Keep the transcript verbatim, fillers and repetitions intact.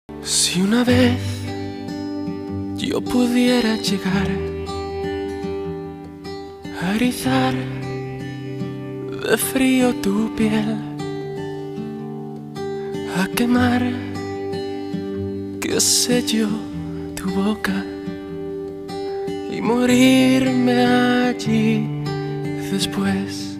Si una vez yo pudiera llegar a erizar de frío tu piel, a quemar, qué sé yo, tu boca y morirme allí después,